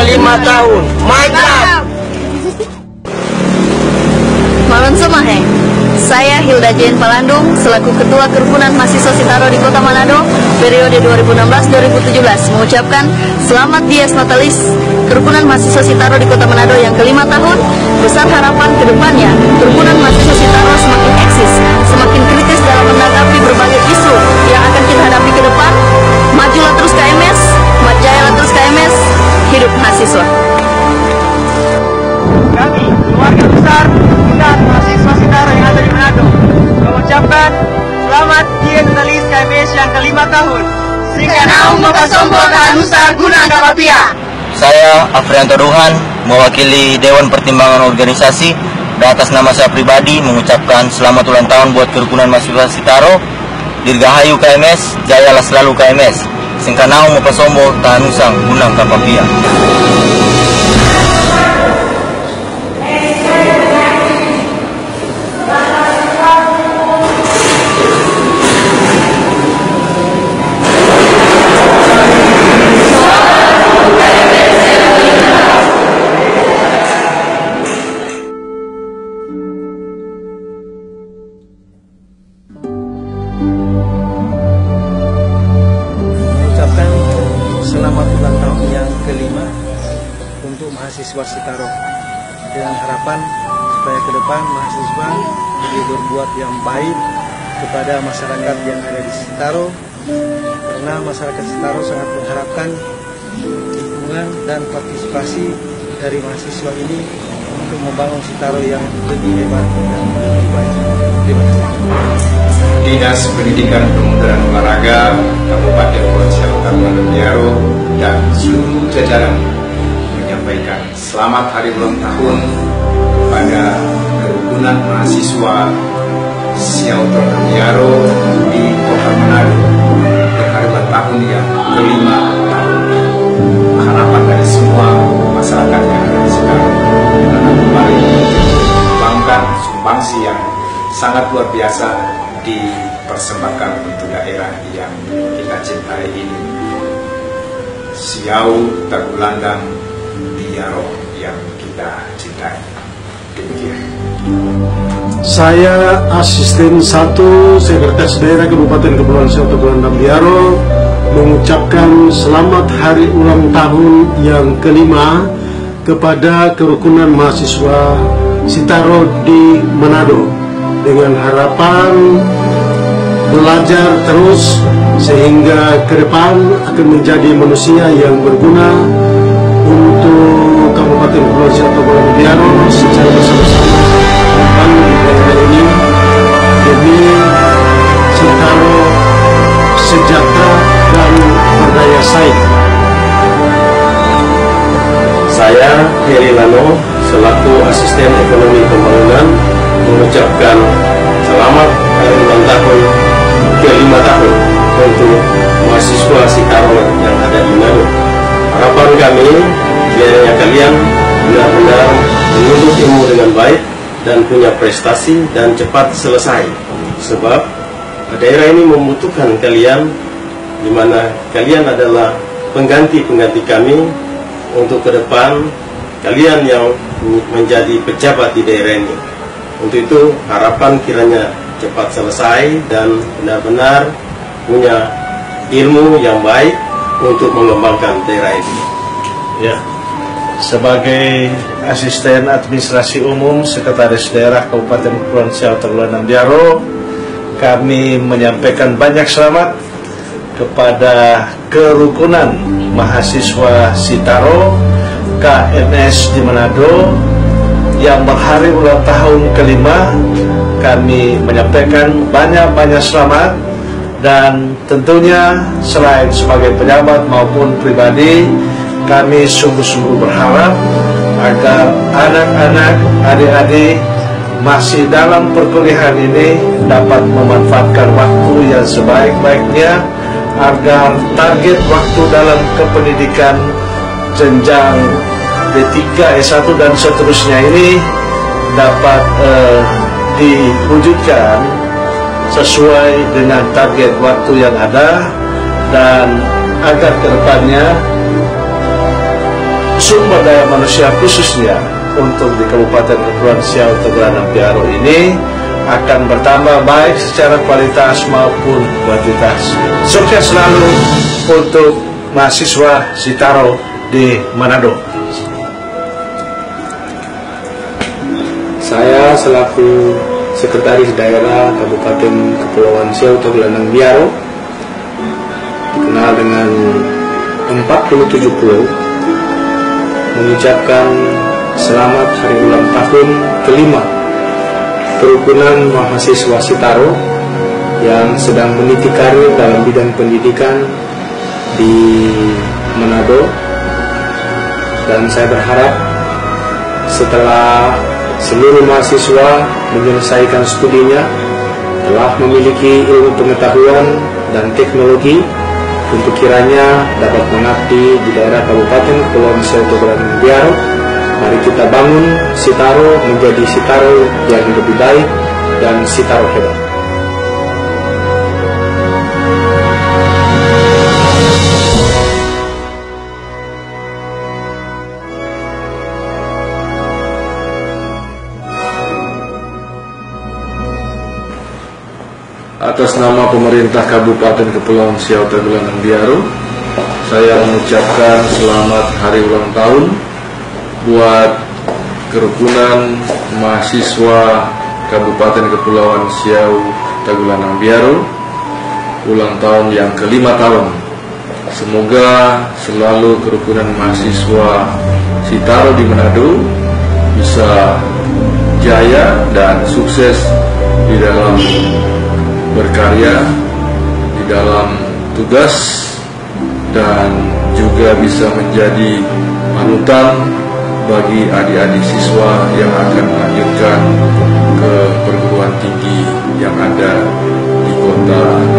ke-5 tahun. Mantap! Malam Semahe, saya Hilda Jane Palandung selaku Ketua Kerukunan Mahasiswa Sitaro di Kota Manado periode 2016-2017 mengucapkan Selamat Dies Natalis Kerukunan Mahasiswa Sitaro di Kota Manado yang ke-5 tahun. Besar harapan ke depannya Kerukunan Mahasiswa Sitaro semakin eksis, semakin kritis dalam menanggapi berbagai isu yang akan kita hadapi ke depan. Majulah terus KMS, majayalah terus KMS, hidup mahasiswa. Kami, keluarga besar dan mahasiswa Sitaro yang ada di Manado, mengucapkan Selamat Dies Natalis KMS yang ke-5 tahun. Singkat naung mapasombo Nusa Gunung Kapapia. Saya Afrianto Duhan, mewakili Dewan Pertimbangan Organisasi dan atas nama saya pribadi mengucapkan selamat ulang tahun buat Kerukunan Mahasiswa Sitaro. Dirgahayu KMS, jayalah selalu KMS. Singkat naung mapasombo Nusa Gunung Kapapia. Selamat ulang tahun yang ke-5 untuk mahasiswa Sitaro, dengan harapan supaya ke depan mahasiswa lebih berbuat yang baik kepada masyarakat yang ada di Sitaro, karena masyarakat Sitaro sangat mengharapkan dukungan dan partisipasi dari mahasiswa ini untuk membangun Sitaro yang lebih hebat dan lebih baik. Terima kasih. Dinas Pendidikan Pemuda dan Olahraga Kabupaten Kepulauan Kepulauan Riau dan seluruh jajaran menyampaikan selamat hari ulang tahun kepada Kerukunan Mahasiswa Siautor Riau di Kota Manado yang hari ulang tahun yang ke-5 tahun. Harapan dari semua masyarakat yang ada di sekarang dengan kembali membangkan sumbangsi yang sangat luar biasa dipersembahkan untuk daerah yang kita cintai ini. Siau Tagulandang Diaro yang kita cintai. Demikian. Saya Asisten 1 Sekretaris Daerah Kabupaten Kepulauan Siau Tagulandang Diaro mengucapkan selamat hari ulang tahun yang ke-5 kepada Kerukunan Mahasiswa Sitaro di Manado, dengan harapan belajar terus sehingga ke depan akan menjadi manusia yang berguna untuk Kabupaten Kepulauan Siau Tagulandang Diaro secara bersama-sama membangun daerah ini demi Sitaro sejahtera dan berdaya saing. Saya Heri Lano selaku Asisten Ekonomi Pembangunan mengucapkan selamat hari ulang tahun ke-5 tahun untuk mahasiswa Sitaro yang ada di Manado. Harapan kami biarnya kalian benar-benar menuntut ilmu dengan baik dan punya prestasi dan cepat selesai, sebab daerah ini membutuhkan kalian, di mana kalian adalah pengganti-pengganti kami untuk ke depan kalian yang menjadi pejabat di daerah ini. Untuk itu harapan kiranya cepat selesai dan benar-benar punya ilmu yang baik untuk mengembangkan daerah ini. Ya, sebagai Asisten Administrasi Umum Sekretaris Daerah Kabupaten Kepulauan Siau Tagulandang Diaro, kami menyampaikan banyak selamat kepada Kerukunan Mahasiswa Sitaro KMS di Manado yang berhari ulang tahun ke-5. Kami menyampaikan banyak-banyak selamat, dan tentunya selain sebagai pejabat maupun pribadi, kami sungguh-sungguh berharap agar anak-anak, adik-adik masih dalam perkuliahan ini dapat memanfaatkan waktu yang sebaik-baiknya agar target waktu dalam kependidikan jenjang D3, S1 dan seterusnya ini dapat diwujudkan sesuai dengan target waktu yang ada, dan agar kedepannya sumber daya manusia khususnya untuk di Kabupaten Kepulauan Siau Tagulandang Biaro ini akan bertambah baik secara kualitas maupun kuantitas. Sukses selalu untuk mahasiswa Sitaro di Manado. Saya selaku Sekretaris Daerah Kabupaten Kepulauan Siau Tagulandang Biaro, dikenal dengan 47 pulau, mengucapkan selamat hari ulang tahun kelima Kerukunan Mahasiswa Sitaro yang sedang meniti karir dalam bidang pendidikan di Manado. Dan saya berharap setelah seluruh mahasiswa menyelesaikan studinya, telah memiliki ilmu pengetahuan dan teknologi untuk kiranya dapat mengabdi di daerah Kabupaten Kepulauan Siau Tagulandang Biaro. Mari kita bangun Sitaro menjadi Sitaro yang lebih baik dan Sitaro hebat. Atas nama pemerintah Kabupaten Kepulauan Siau Tagulandang Biaro, saya mengucapkan selamat hari ulang tahun buat Kerukunan Mahasiswa Kabupaten Kepulauan Siau Tagulandang Biaro, ulang tahun yang ke-5 tahun. Semoga selalu Kerukunan Mahasiswa Sitaro di Manado bisa jaya dan sukses di dalam berkarya, di dalam tugas, dan juga bisa menjadi panutan bagi adik-adik siswa yang akan melanjutkan ke perguruan tinggi yang ada di kota